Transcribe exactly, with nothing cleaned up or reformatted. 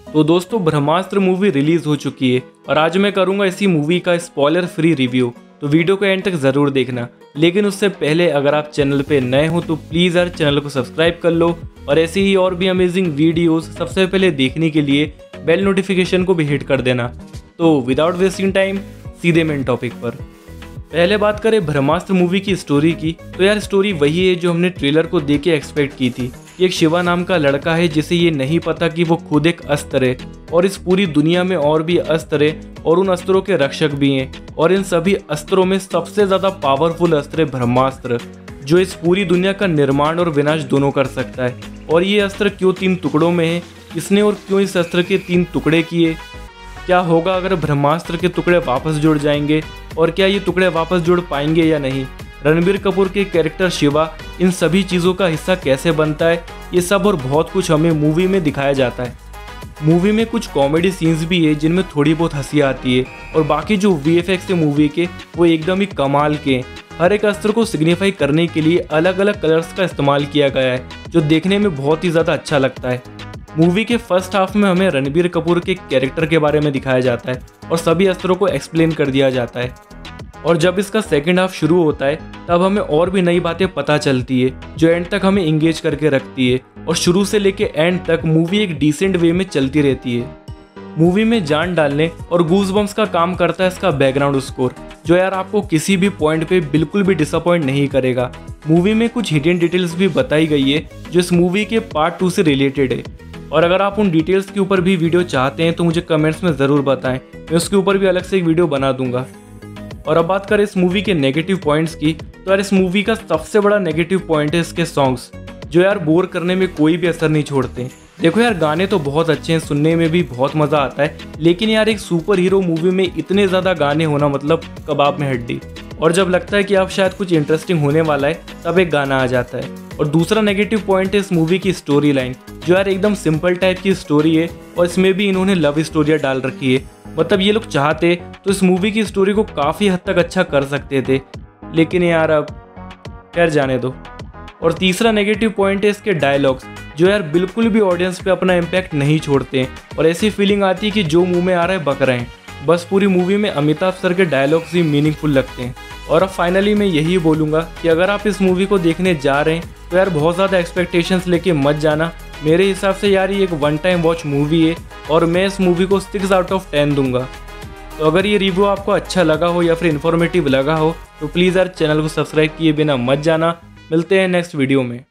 तो दोस्तों ब्रह्मास्त्र movie release हो चुकी है और आज मैं करूंगा इसी मूवी का स्पॉइलर फ्री रिव्यू, तो वीडियो को एंड तक ज़रूर देखना। लेकिन उससे पहले अगर आप चैनल पे नए हो तो प्लीज़ यार चैनल को सब्सक्राइब कर लो और ऐसी ही और भी अमेजिंग वीडियोस सबसे पहले देखने के लिए बेल नोटिफिकेशन को भी हिट कर देना। तो विदाउट वेस्टिंग टाइम सीधे मेन टॉपिक पर। पहले बात करें ब्रह्मास्त्र मूवी की स्टोरी की, तो यार स्टोरी वही है जो हमने ट्रेलर को देख के एक्सपेक्ट की थी। एक शिवा नाम का लड़का है जिसे ये नहीं पता कि वो खुद एक अस्त्र है और इस पूरी दुनिया में और भी अस्त्र है और उन अस्त्रों के रक्षक भी हैं, और इन सभी अस्त्रों में सबसे ज़्यादा पावरफुल अस्त्र है ब्रह्मास्त्र, जो इस पूरी दुनिया का निर्माण और विनाश दोनों कर सकता है। और ये अस्त्र क्यों तीन टुकड़ों में है, किसने और क्यों इस अस्त्र के तीन टुकड़े किए, क्या होगा अगर ब्रह्मास्त्र के टुकड़े वापस जुड़ जाएंगे और क्या ये टुकड़े वापस जुड़ पाएंगे या नहीं, रणबीर कपूर के कैरेक्टर शिवा इन सभी चीज़ों का हिस्सा कैसे बनता है, ये सब और बहुत कुछ हमें मूवी में दिखाया जाता है। मूवी में कुछ कॉमेडी सीन्स भी है जिनमें थोड़ी बहुत हंसी आती है और बाकी जो वीएफएक्स है मूवी के वो एकदम ही कमाल के हैं। हर एक अस्त्र को सिग्निफाई करने के लिए अलग अलग कलर्स का इस्तेमाल किया गया है जो देखने में बहुत ही ज़्यादा अच्छा लगता है। मूवी के फर्स्ट हाफ में हमें रणबीर कपूर के कैरेक्टर के बारे में दिखाया जाता है और सभी अस्त्रों को एक्सप्लेन कर दिया जाता है, और जब इसका सेकंड हाफ शुरू होता है तब हमें और भी नई बातें पता चलती है जो एंड तक हमें इंगेज करके रखती है, और शुरू से लेके एंड तक मूवी एक डिसेंट वे में चलती रहती है। मूवी में जान डालने और गूज़बम्प्स का काम करता है इसका बैकग्राउंड स्कोर, जो यार आपको किसी भी पॉइंट पे बिल्कुल भी डिसअपॉइंट नहीं करेगा। मूवी में कुछ हिडन डिटेल्स भी बताई गई है जो इस मूवी के पार्ट टू से रिलेटेड है, और अगर आप उन डिटेल्स के ऊपर भी वीडियो चाहते हैं तो मुझे कमेंट्स में ज़रूर बताएं, मैं उसके ऊपर भी अलग से एक वीडियो बना दूंगा। और अब बात करें इस मूवी के नेगेटिव पॉइंट्स की, तो यार इस मूवी का सबसे बड़ा नेगेटिव पॉइंट है इसके सॉन्ग्स, जो यार बोर करने में कोई भी असर नहीं छोड़ते। देखो यार गाने तो बहुत अच्छे हैं, सुनने में भी बहुत मज़ा आता है, लेकिन यार एक सुपर हीरो मूवी में इतने ज़्यादा गाने होना मतलब कबाब में हड्डी, और जब लगता है कि अब शायद कुछ इंटरेस्टिंग होने वाला है तब एक गाना आ जाता है। और दूसरा नेगेटिव पॉइंट है इस मूवी की स्टोरी लाइन, जो यार एकदम सिंपल टाइप की स्टोरी है और इसमें भी इन्होंने लव स्टोरियाँ डाल रखी है। मतलब ये लोग चाहते तो इस मूवी की स्टोरी को काफ़ी हद तक अच्छा कर सकते थे, लेकिन यार अब खैर जाने दो। और तीसरा नेगेटिव पॉइंट है इसके डायलॉग्स, जो यार बिल्कुल भी ऑडियंस पे अपना इम्पैक्ट नहीं छोड़ते हैं और ऐसी फीलिंग आती है कि जो मुंह में आ रहा है बक रहे हैं। बस पूरी मूवी में अमिताभ सर के डायलॉग्स ही मीनिंगफुल लगते हैं। और अब फाइनली मैं यही बोलूँगा कि अगर आप इस मूवी को देखने जा रहे हैं तो यार बहुत ज़्यादा एक्सपेक्टेशंस लेके मत जाना। मेरे हिसाब से यार ये एक वन टाइम वॉच मूवी है और मैं इस मूवी को सिक्स आउट ऑफ टेन दूंगा। तो अगर ये रिव्यू आपको अच्छा लगा हो या फिर इन्फॉर्मेटिव लगा हो तो प्लीज़ यार चैनल को सब्सक्राइब किए बिना मत जाना। मिलते हैं नेक्स्ट वीडियो में।